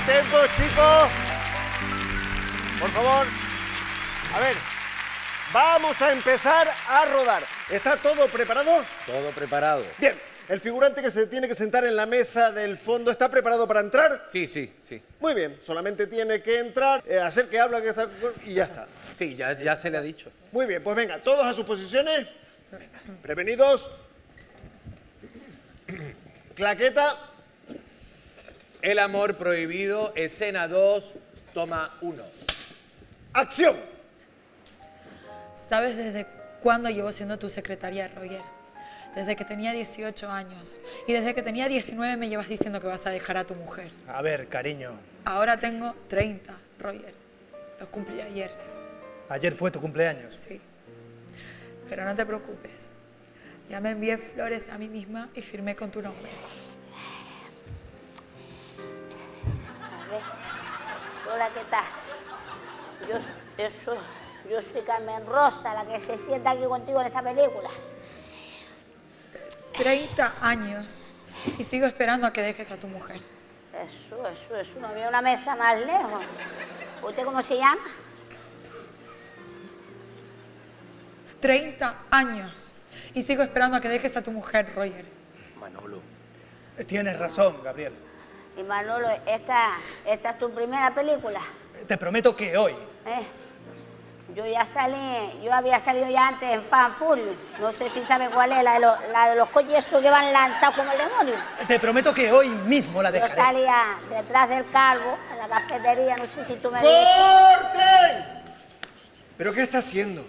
Atentos, chicos. Por favor. A ver. Vamos a empezar a rodar. ¿Está todo preparado? Todo preparado. Bien. El figurante que se tiene que sentar en la mesa del fondo, ¿está preparado para entrar? Sí. Muy bien. Solamente tiene que entrar, hacer que habla, que está... y ya está. Sí, ya se le ha dicho. Muy bien. Pues venga, todos a sus posiciones. Prevenidos. Claqueta. El amor prohibido, escena 2, toma 1. ¡Acción! ¿Sabes desde cuándo llevo siendo tu secretaria, Roger? Desde que tenía 18 años. Y desde que tenía 19 me llevas diciendo que vas a dejar a tu mujer. A ver, cariño. Ahora tengo 30, Roger. Los cumplí ayer. Ayer fue tu cumpleaños. Sí. Pero no te preocupes. Ya me envié flores a mí misma y firmé con tu nombre. Hola, ¿qué tal? Yo soy Carmen Rosa, la que se sienta aquí contigo en esta película. 30 años y sigo esperando a que dejes a tu mujer. Eso, no había una mesa más lejos. ¿Usted cómo se llama? 30 años y sigo esperando a que dejes a tu mujer, Roger. Manolo. Tienes razón, Gabriel. Y Manolo, ¿esta es tu primera película? Te prometo que hoy. Yo había salido ya antes en Fan Furious. No sé si sabe cuál es, la de los coches que van lanzados como el demonio. Te prometo que hoy mismo la Yo dejaré. salía detrás del calvo, en la cafetería, no sé si tú me viste. ¡Corten! ¿Pero qué está haciendo?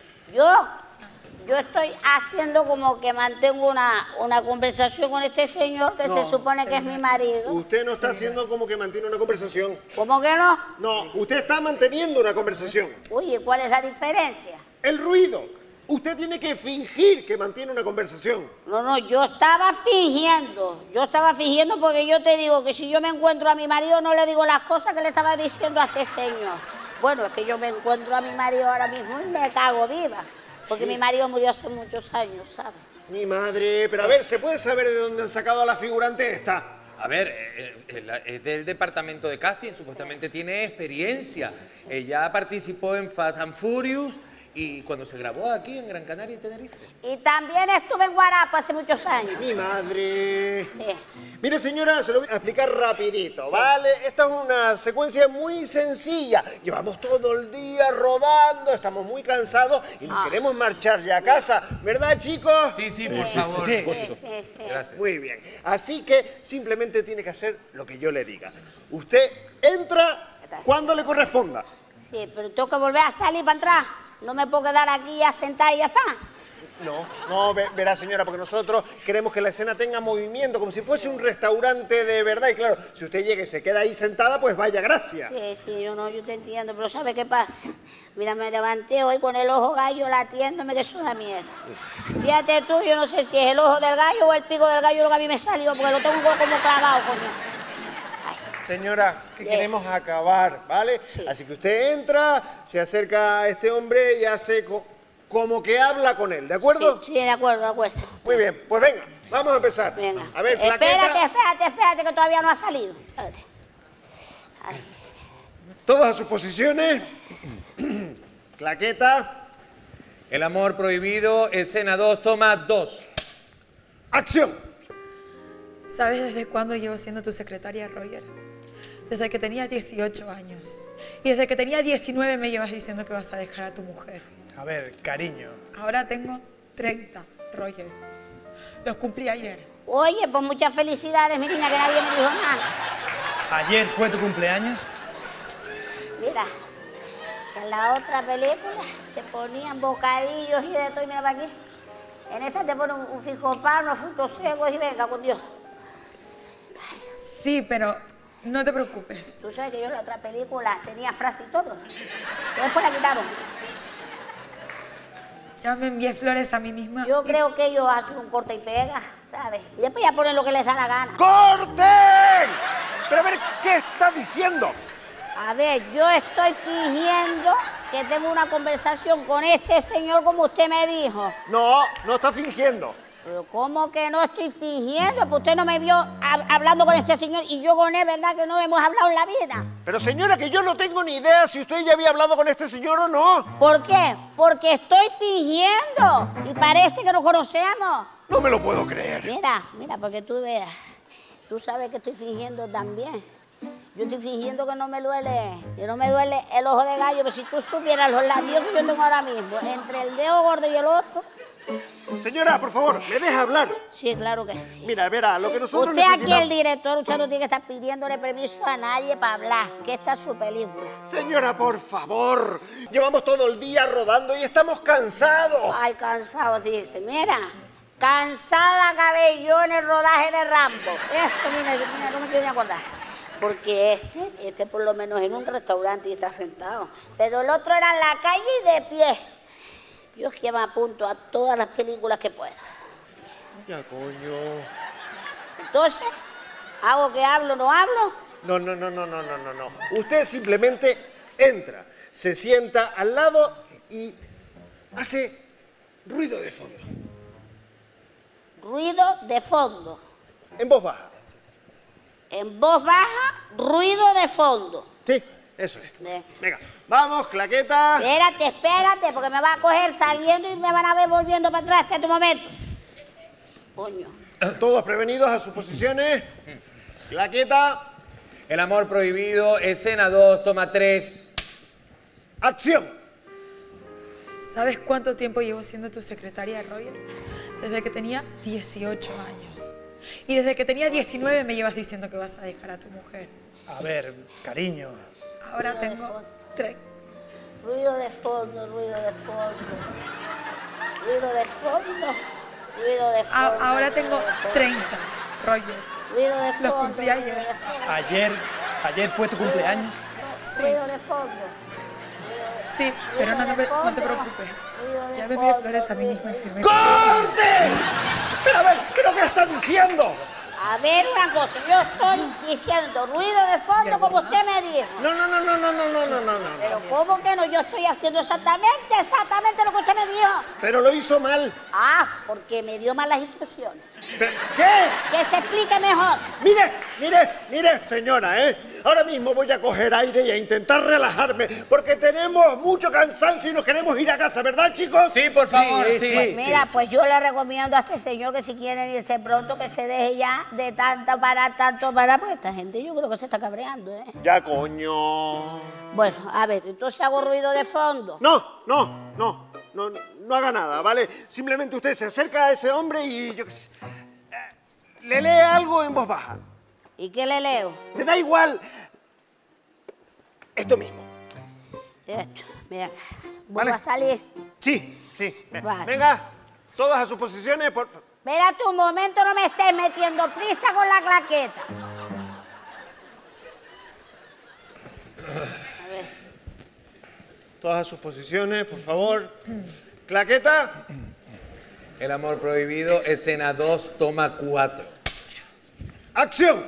Yo estoy haciendo como que mantengo una conversación con este señor que se supone que es mi marido. Usted no está haciendo como que mantiene una conversación. ¿Cómo que no? No, usted está manteniendo una conversación. Oye, ¿cuál es la diferencia? El ruido. Usted tiene que fingir que mantiene una conversación. No, yo estaba fingiendo. Yo estaba fingiendo porque yo te digo que si yo me encuentro a mi marido no le digo las cosas que le estaba diciendo a este señor. Bueno, es que yo me encuentro a mi marido ahora mismo y me cago viva. Porque mi marido murió hace muchos años, ¿sabes? Mi madre... Pero a ver, ¿se puede saber de dónde han sacado a la figurante esta? A ver, es del departamento de casting, supuestamente tiene experiencia. Ella participó en Fast and Furious y cuando se grabó aquí en Gran Canaria y Tenerife. Y también estuve en Guarapo hace muchos años. Mi madre... Sí. Mire, señora, se lo voy a explicar rapidito, ¿vale? Esta es una secuencia muy sencilla. Llevamos todo el día rodando, estamos muy cansados y nos queremos marchar ya a casa. ¿Verdad, chicos? Sí, por favor. sí. Sí. Gracias. Muy bien. Así que simplemente tiene que hacer lo que yo le diga. Usted entra cuando le corresponda. Sí, pero tengo que volver a salir para atrás. No me puedo quedar aquí a sentar y ya está. No, verá, señora, porque nosotros queremos que la escena tenga movimiento, como si fuese un restaurante de verdad. Y claro, si usted llega y se queda ahí sentada, pues vaya gracia. Sí, yo te entiendo, pero ¿sabe qué pasa? Mira, me levanté hoy con el ojo gallo latiéndome que eso da miedo. Fíjate tú, yo no sé si es el ojo del gallo o el pico del gallo lo que a mí me salió, porque lo tengo como clavado, coño. Señora, que Bien. queremos acabar, ¿vale? Sí. Así que usted entra, se acerca a este hombre y hace como que habla con él, ¿de acuerdo? Sí, de acuerdo. Muy bien, pues venga, vamos a empezar. Venga. A ver, claqueta. Espérate, que todavía no ha salido. Espérate. Ay. Todos a sus posiciones. Claqueta. El amor prohibido, escena 2, toma 2. ¡Acción! ¿Sabes desde cuándo llevo siendo tu secretaria, Roger? Desde que tenía 18 años. Y desde que tenía 19 me llevas diciendo que vas a dejar a tu mujer. A ver, cariño. Ahora tengo 30, Roger. Los cumplí ayer. Oye, pues muchas felicidades, mi niña, que nadie me dijo nada. ¿Ayer fue tu cumpleaños? Mira, en la otra película te ponían bocadillos y de todo, y mira para aquí. En esta te ponen un frijopán, unos frutos secos y venga, con Dios. Sí, pero no te preocupes. Tú sabes que yo en la otra película tenía frase y todo. Y después la quitaron. Ya me envié flores a mí misma. Yo creo que ellos hacen un corta y pega, ¿sabes? Y después ya ponen lo que les da la gana. ¡Corten! Pero a ver, ¿qué está diciendo? A ver, yo estoy fingiendo que tengo una conversación con este señor como usted me dijo. No está fingiendo. Pero ¿cómo que no estoy fingiendo? Pues usted no me vio hablando con este señor y yo con él, ¿verdad? Que no hemos hablado en la vida. Pero señora, que yo no tengo ni idea si usted ya había hablado con este señor o no. ¿Por qué? Porque estoy fingiendo y parece que nos conocemos. No me lo puedo creer. Mira, para que tú veas. Tú sabes que estoy fingiendo también. Yo estoy fingiendo que no me duele el ojo de gallo, pero si tú supieras los latidos que yo tengo ahora mismo, entre el dedo gordo y el otro. Señora, por favor, ¿me deja hablar? Sí, claro que sí. Mira, verá, lo que nosotros Usted aquí, necesitamos... el director, usted no tiene que estar pidiéndole permiso a nadie para hablar, que esta es su película. Señora, por favor. Llevamos todo el día rodando y estamos cansados. Ay, cansado, dice. Mira, cansada acabé yo en el rodaje de Rambo. Esto, mira, no me quiero ni acordar. Porque este por lo menos en un restaurante y está sentado. Pero el otro era en la calle y de pie. Yo es que me apunto a todas las películas que puedo. Ya, coño. Entonces, ¿hago que hablo, no hablo? No. Usted simplemente entra, se sienta al lado y hace ruido de fondo. Ruido de fondo. En voz baja. En voz baja, ruido de fondo. Sí, eso es. Bien. Venga, vamos, claqueta. Espérate, porque me va a coger saliendo y me van a ver volviendo para atrás. Espérate un momento. Coño. Todos prevenidos a sus posiciones. Claqueta. El amor prohibido, escena 2, toma 3. Acción. ¿Sabes cuánto tiempo llevo siendo tu secretaria, Roger? Desde que tenía 18 años. Y desde que tenía 19 me llevas diciendo que vas a dejar a tu mujer. A ver, cariño. Ahora tengo 3. Ruido de fondo, ruido de fondo. Ruido de fondo, ruido de fondo. Ahora tengo 30, Roger. Ruido de fondo. Los cumplí ayer. ruido de fondo, Ayer fue tu cumpleaños. Ruido de fondo. Sí, pero no te preocupes. Ya me envié flores a mí mismo y firmé. ¡Corte! Pero a ver, ¿pero qué está diciendo? A ver una cosa, yo estoy diciendo ruido de fondo como usted me dijo. No. Pero ¿cómo que no? Yo estoy haciendo exactamente lo que usted me dijo. Pero lo hizo mal. Ah, porque me dio malas instrucciones. ¿Qué? Que se explique mejor. Mire, señora, ahora mismo voy a coger aire y a intentar relajarme, porque tenemos mucho cansancio y nos queremos ir a casa, ¿verdad, chicos? Sí, por favor, sí. Mira, pues yo le recomiendo a este señor que si quieren irse pronto, que se deje ya de tanto parar, porque esta gente yo creo que se está cabreando, ¿eh? Ya, coño. Bueno, a ver, entonces hago ruido de fondo. No haga nada, ¿vale? Simplemente usted se acerca a ese hombre y yo qué sé, le lee algo en voz baja. ¿Y qué le leo? Me da igual. Esto mismo. Esto, mira. Vale. ¿Vuelvo a salir? Sí. Vale. Venga, todas a sus posiciones, por favor. Espérate un momento, no me estés metiendo prisa con la claqueta. A ver. Todas a sus posiciones, por favor. Claqueta. El amor prohibido, escena 2, toma 4. Acción.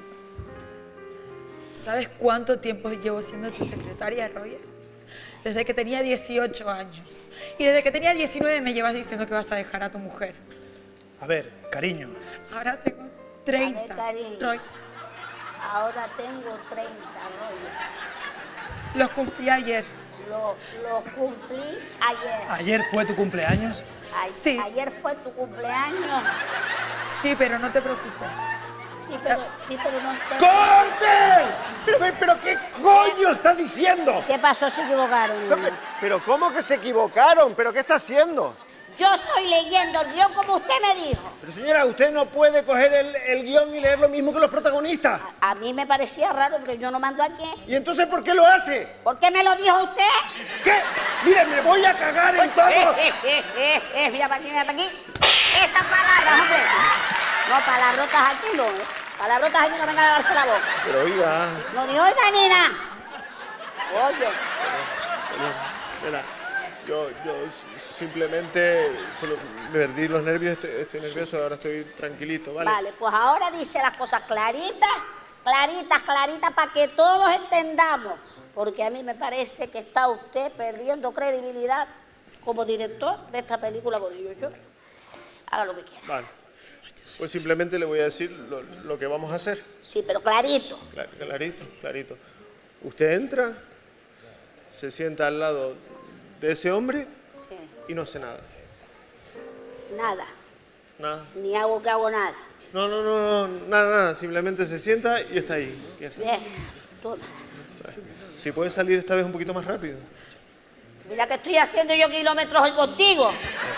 ¿Sabes cuánto tiempo llevo siendo tu secretaria, Roger? Desde que tenía 18 años. Y desde que tenía 19 me llevas diciendo que vas a dejar a tu mujer. A ver, cariño. Ahora tengo 30. A ver, cariño. Roy, Ahora tengo 30, Roger. los cumplí ayer. Lo cumplí ayer. ¿Ayer fue tu cumpleaños? Sí. Ayer fue tu cumpleaños. Sí, pero no te preocupes. Sí, pero no te... ¡Corte! ¿Pero qué coño está diciendo? ¿Qué pasó? Se equivocaron. ¿Pero cómo que se equivocaron? ¿Pero qué está haciendo? Yo estoy leyendo el guión como usted me dijo. Pero señora, usted no puede coger el guión y leer lo mismo que los protagonistas. A mí me parecía raro, pero yo no mando aquí. ¿Y entonces por qué lo hace? ¿Por qué me lo dijo usted? ¿Qué? Mire, me voy a cagar en todo. Mira para aquí, mira para aquí. Esas palabras, hombre. No, palabrotas aquí no, ¿eh? Palabrotas aquí no vengan a lavarse la boca. Pero oiga... No, ni oiga ni nada. Oye. Mira, yo simplemente perdí los nervios, estoy nervioso, ahora estoy tranquilito, ¿vale? Vale, pues ahora dice las cosas claritas, para que todos entendamos. Porque a mí me parece que está usted perdiendo credibilidad como director de esta película con yo. Haga lo que quiera. Vale. Pues simplemente le voy a decir lo que vamos a hacer. Sí, pero clarito. Clarito, clarito. Usted entra, se sienta al lado de ese hombre y no hace nada. Nada. Nada. Ni hago que hago nada. No, nada. Simplemente se sienta y está ahí. Ya está. Bien. Toma. Si puede salir esta vez un poquito más rápido. Mira que estoy haciendo yo kilómetros hoy contigo.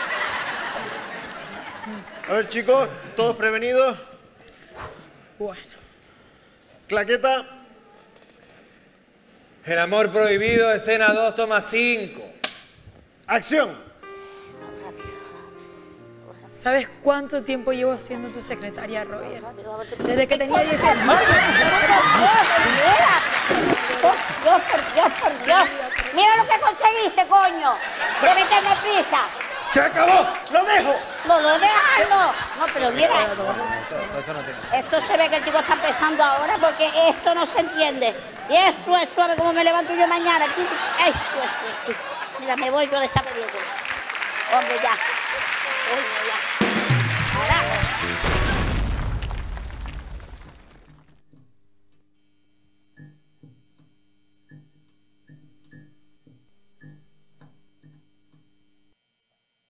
A ver, chicos, todos prevenidos. Bueno. Claqueta. El amor prohibido, escena 2, toma 5. Acción. ¿Sabes cuánto tiempo llevo siendo tu secretaria, Roger? Rápido, Desde que tenía 10 años. Por Dios. Mira lo que conseguiste, coño. De meterme prisa. ¡Se acabó! ¡Lo dejo! No, lo dejarlo. No, pero mira. Esto no tiene. Esto se ve que el chico está empezando ahora porque esto no se entiende. Y eso es suave como me levanto yo mañana. Eso. Mira, me voy yo de esta película. Hombre, ya. Coño, ya.